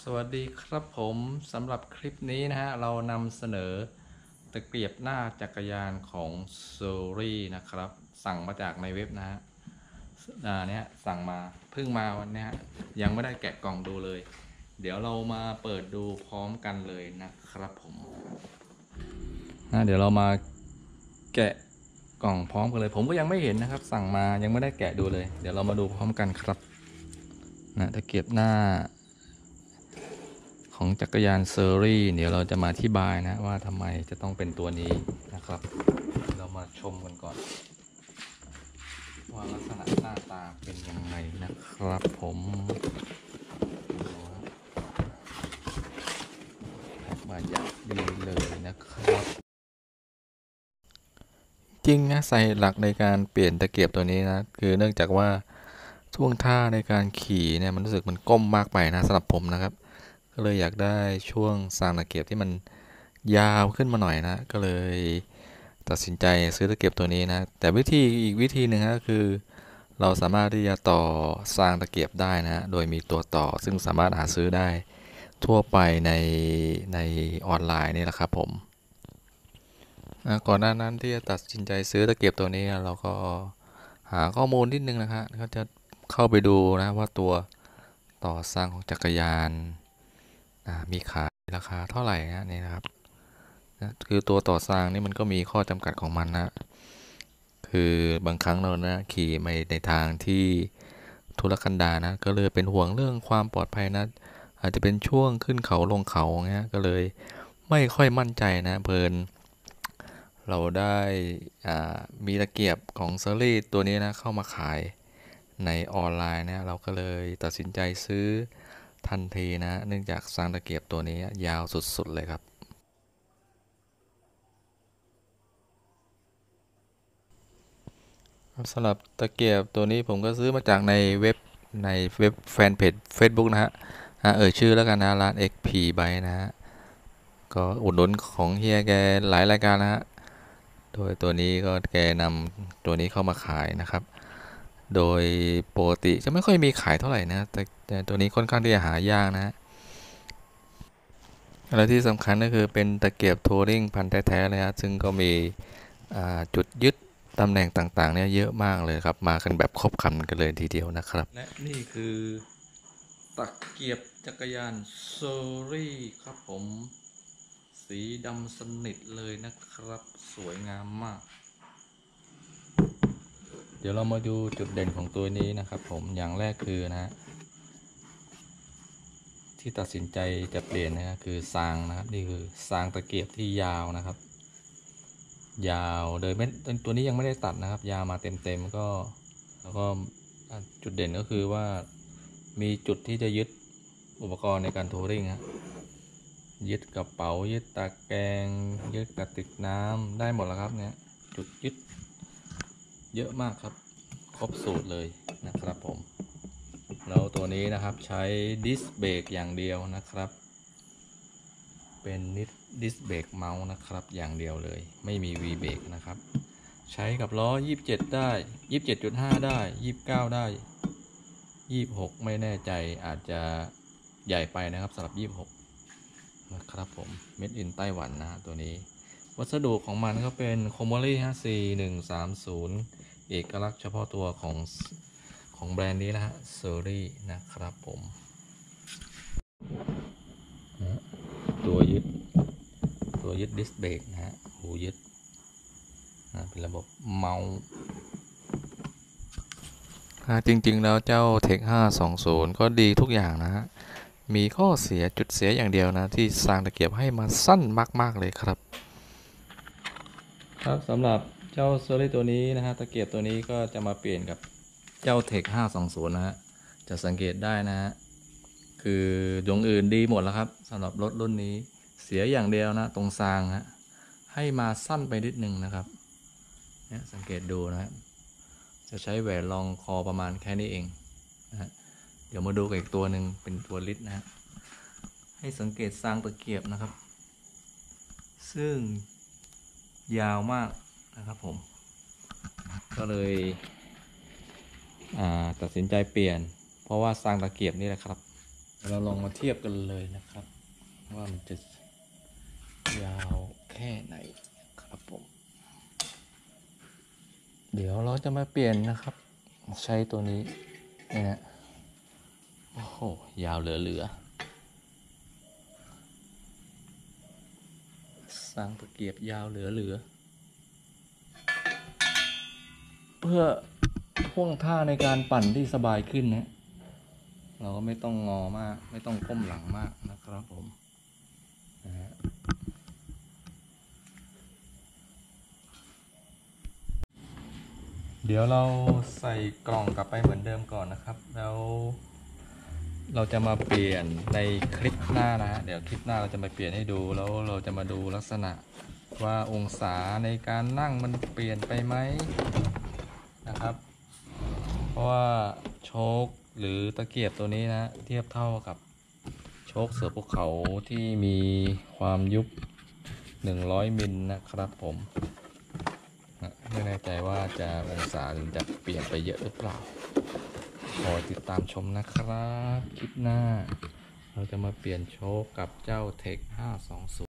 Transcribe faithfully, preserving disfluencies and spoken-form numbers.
วัสดีครับผมสำหรับคลิปนี้นะฮะเรานำเสนอตะเกียบหน้าจักรยานของ s o r y นะครับสั่งมาจากในเว็บนะฮะอ่าเนี้ยสั่งมาเพิ่งมาวันนี้ฮะยังไม่ได้แกะกล่องดูเลยเดี๋ยวเรามาเปิดดูพร้อมกันเลยนะครับผมนะเดี๋ยวเรามาแกะกล่องพร้อมกันเลยผมก็ยังไม่เห็นนะครับสั่งมายังไม่ได้แกะดูเลยเดี๋ยวเรามาดูพร้อมกันครับนะตะเกียบหน้าของจักรยานเซอรี่เดี๋ยวเราจะมาอธิบายนะว่าทำไมจะต้องเป็นตัวนี้นะครับเรามาชมกันก่อนว่าลักษณะหน้าตาเป็นยังไงนะครับผมมาอย่างดีเลยนะครับจริงนะใส่หลักในการเปลี่ยนตะเกียบตัวนี้นะคือเนื่องจากว่าช่วงท่าในการขี่เนี่ยมันรู้สึกมันก้มมากไปนะสำหรับผมนะครับก็เลยอยากได้ช่วงซางตะเกียบที่มันยาวขึ้นมาหน่อยนะก็เลยตัดสินใจซื้อตะเกียบตัวนี้นะแต่วิธีอีกวิธีหนึ่งก็คือเราสามารถที่จะต่อซางตะเกียบได้นะโดยมีตัวต่อซึ่งสามารถหาซื้อได้ทั่วไปในในออนไลน์นี่แหละครับผมก่อนหน้านั้นที่จะตัดสินใจซื้อตะเกียบตัวนี้เราก็หาข้อมูลนิดนึงนะครับก็จะเข้าไปดูนะว่าตัวต่อซางของจักรยานมีขายราคาเท่าไหร่นะนี่นะครับนะคือตัวต่อซางนี่มันก็มีข้อจำกัดของมันนะคือบางครั้งเรานะขี่ไปในทางที่ทุรกันดารนะก็เลยเป็นห่วงเรื่องความปลอดภัยนะอาจจะเป็นช่วงขึ้นเขาลงเขาเงี้ยก็เลยไม่ค่อยมั่นใจนะเพลินเราได้มีตะเกียบของเซอรี่ตัวนี้นะเข้ามาขายในออนไลน์นะเราก็เลยตัดสินใจซื้อทันทีนะเนื่องจากซางตะเกียบตัวนี้ยาวสุดๆเลยครับสำหรับตะเกียบตัวนี้ผมก็ซื้อมาจากในเว็บในเว็บแฟนเพจ Facebook นะฮะเอ่ยชื่อแล้วกันนะร้าน เอ็กซ์ พี Bike นะฮะก็อุดหนุนของเฮียแกหลายรายการนะฮะโดยตัวนี้ก็แกนำตัวนี้เข้ามาขายนะครับโดยปกติจะไม่ค่อยมีขายเท่าไหร่นะแต่แต่ตัวนี้ค่อนข้างที่จะหายากนะและที่สำคัญก็คือเป็นตะเกียบทัวริงพันแท้ๆเลยนะซึ่งก็มีจุดยึดตำแหน่งต่างๆเนี่ยเยอะมากเลยครับมากันแบบครบครันกันเลยทีเดียวนะครับและนี่คือตะเกียบจักรยานเซอรี่ครับผมสีดำสนิทเลยนะครับสวยงามมากเดี๋ยวเรามาดูจุดเด่นของตัวนี้นะครับผมอย่างแรกคือนะที่ตัดสินใจจะเปลี่ยนนะคือซางนะครับนี่คือซางตะเกียบที่ยาวนะครับยาวโดยไม่ตัวนี้ยังไม่ได้ตัดนะครับยาวมาเต็มๆก็แล้วก็จุดเด่นก็คือว่ามีจุดที่จะยึดอุปกรณ์ในการทัวริงฮะยึดกระเป๋ายึดตะแกรงยึดกระติกน้ำได้หมดแล้วครับเนี่ยจุดยึดเยอะมากครับครบสูตรเลยนะครับผมแล้วตัวนี้นะครับใช้ดิสเบรกอย่างเดียวนะครับเป็นดิสเบรกเมาส์นะครับอย่างเดียวเลยไม่มี V เบรกนะครับใช้กับล้อยี่สิบเจ็ดได้ ยี่สิบเจ็ดจุดห้า ได้ยี่สิบเก้าได้ยี่สิบหกไม่แน่ใจอาจจะใหญ่ไปนะครับสำหรับยี่สิบหกนะครับผม Made in ไต้หวันนะตัวนี้วัสดุของมันก็เป็นโคโมลี่ ซี หนึ่งสามศูนย์ เอกลักษณ์เฉพาะตัวของของแบรนด์นี้นะฮะเซอรี่นะครับผมตัวยึดตัวยึดดิสเบรกนะฮะหูยึดเป็นระบบเมาส์จริงๆแล้วเจ้า เทค ห้าสองศูนย์ ก็ดีทุกอย่างนะฮะมีข้อเสียจุดเสียอย่างเดียวนะที่ซางตะเกียบให้มาสั้นมากๆเลยครับครับสำหรับเจ้าเซอรี่ตัวนี้นะฮะตะเกียบตัวนี้ก็จะมาเปลี่ยนกับเจ้า เทค ห้าสองศูนย์ นะฮะจะสังเกตได้นะฮะคือดวงอื่นดีหมดแล้วครับสำหรับรถรุ่นนี้เสียอย่างเดียวนะตรงซางฮะให้มาสั้นไปนิดนึงนะครับเนี่ยสังเกตดูนะครับจะใช้แหวนรองคอประมาณแค่นี้เองนะฮะเดี๋ยวมาดูกับอีกตัวหนึ่งเป็นตัวลิตนะฮะให้สังเกตซางตะเกียบนะครับซึ่งยาวมากนะครับผมก็เลยตัดสินใจเปลี่ยนเพราะว่าซางตะเกียบนี่แหละครับเราลองมาเทียบกันเลยนะครับว่ามันจะยาวแค่ไหนครับผมเดี๋ยวเราจะมาเปลี่ยนนะครับใช้ตัวนี้นี่นะโอ้โหยาวเหลือๆสร้างตะเกียบยาวเหลือๆเพื่อพ่วงท่าในการปั่นที่สบายขึ้นนะเราก็ไม่ต้องงอมากไม่ต้องก้มหลังมากนะครับผมนะฮะเดี๋ยวเราใส่กล่องกลับไปเหมือนเดิมก่อนนะครับแล้วเราจะมาเปลี่ยนในคลิปหน้านะฮะเดี๋ยวคลิปหน้าเราจะมาเปลี่ยนให้ดูแล้วเราจะมาดูลักษณะว่าองศาในการนั่งมันเปลี่ยนไปไหมนะครับเพราะว่าโชคหรือตะเกียบตัวนี้นะเทียบเท่ากับโชคเสือภูเขาที่มีความยุบหนึ่งร้อยมิลนะครับผมไม่แน่ใจว่าจะองศาหรือจะเปลี่ยนไปเยอะหรือเปล่าขอติดตามชมนะครับคลิปหน้าเราจะมาเปลี่ยนโชคกับเจ้าเทคห้าสองศูนย์